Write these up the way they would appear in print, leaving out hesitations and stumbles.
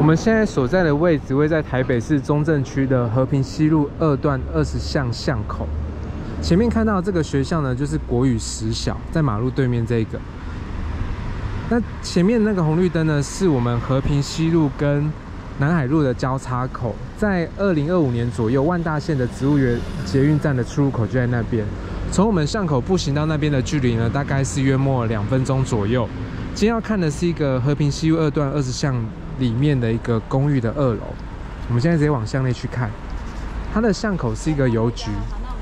我们现在所在的位置位在台北市中正区的和平西路2段20巷巷口。前面看到这个学校呢，就是国语实小，在马路对面这个。那前面那个红绿灯呢，是我们和平西路跟南海路的交叉口。在2025年左右，万大线的植物园捷运站的出入口就在那边。从我们巷口步行到那边的距离呢，大概是约莫2分钟左右。今天要看的是一个和平西路2段20巷里面的一个公寓的2楼。我们现在直接往巷内去看，它的巷口是一个邮局。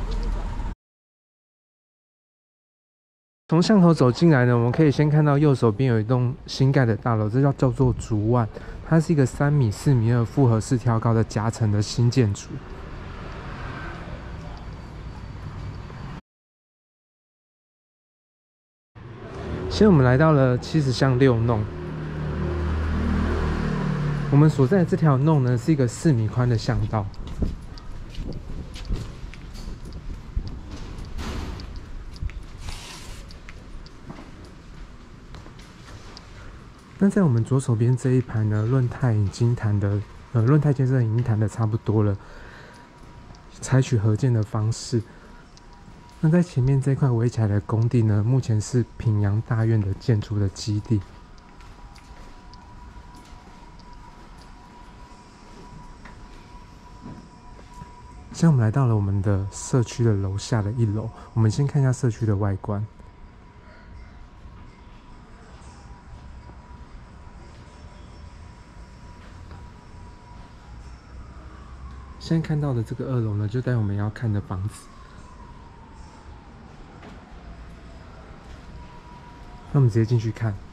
从巷口走进来呢，我们可以先看到右手边有一栋新盖的大楼，这叫做竹万，它是一个3米、4米2复合式挑高的夹层的新建筑。现在我们来到了70巷6弄，我们所在的这条弄呢是一个4米宽的巷道。那在我们左手边这一排呢，润泰已经谈的，润泰建设已经谈的差不多了，采取合建的方式。那在前面这块围起来的工地呢，目前是平阳大院的建筑的基地。现在我们来到了我们的社区的楼下的1楼，我们先看一下社区的外观。现在看到的这个2楼呢，就在我们要看的房子。那我们直接进去看。